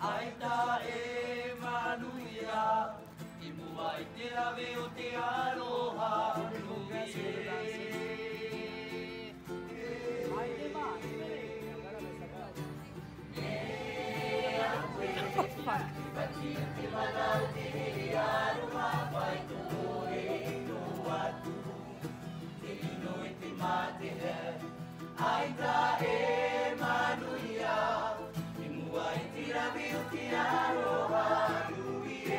Aita e manuia, I mua I te lawe o te aroha nui e. Pati te manau te aroha pai tō e no atu. Te ino e te mate he, aita e manuia, I mua I te lawe o te aroha nui e.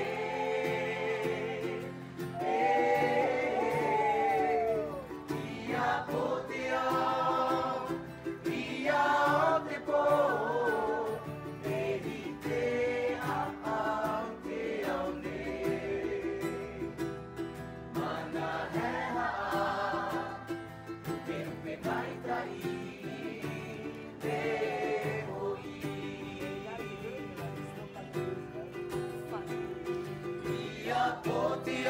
Ia po te ao, ia o te pō, e hi te au te au nei. Mana he haa, te rupe mai tai, te hoi. Ia po te